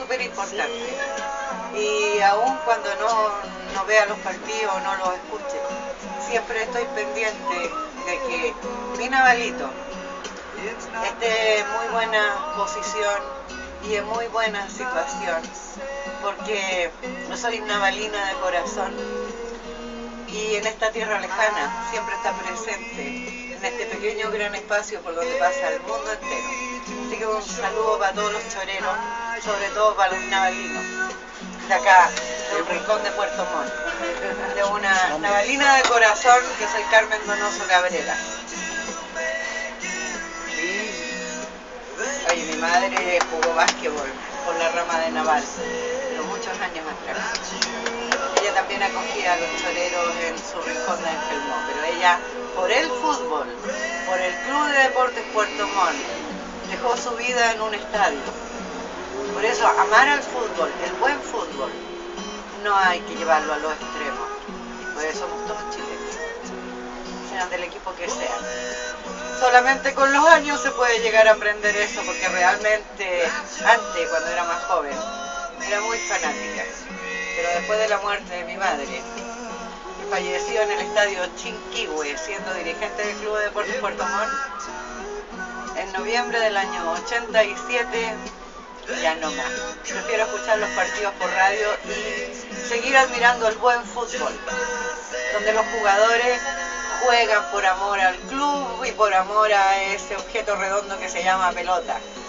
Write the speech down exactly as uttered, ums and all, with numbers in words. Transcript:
súper importante. Y aun cuando no, no vea los partidos o no los escuche, siempre estoy pendiente de que mi Navalito esté en muy buena posición y en muy buena situación, porque yo soy navalina de corazón y en esta tierra lejana siempre está presente, en este pequeño gran espacio por donde pasa el mundo entero. Así que un saludo para todos los choreros, sobre todo para los navalinos de acá, del rincón de Puerto Montt, de una navalina de corazón que soy Carmen Donoso Cabrera. Oye, mi madre jugó básquetbol por la rama de naval, pero muchos años atrás. Ella también acogía a los choreros en su rincón de Angelmó, pero ella, por el fútbol, por el Club de Deportes Puerto Montt, dejó su vida en un estadio. Por eso, amar al fútbol, el buen fútbol, no hay que llevarlo a los extremos. Por eso somos todos chilenos, sean del equipo que sean. Solamente con los años se puede llegar a aprender eso, porque realmente, antes, cuando era más joven, era muy fanática. Pero después de la muerte de mi madre, que falleció en el estadio Chinquihue, siendo dirigente del Club de Deportes Puerto Montt, en noviembre del año ochenta y siete, ya no más. Prefiero escuchar los partidos por radio y seguir admirando el buen fútbol, donde los jugadores juegan por amor al club y por amor a ese objeto redondo que se llama pelota.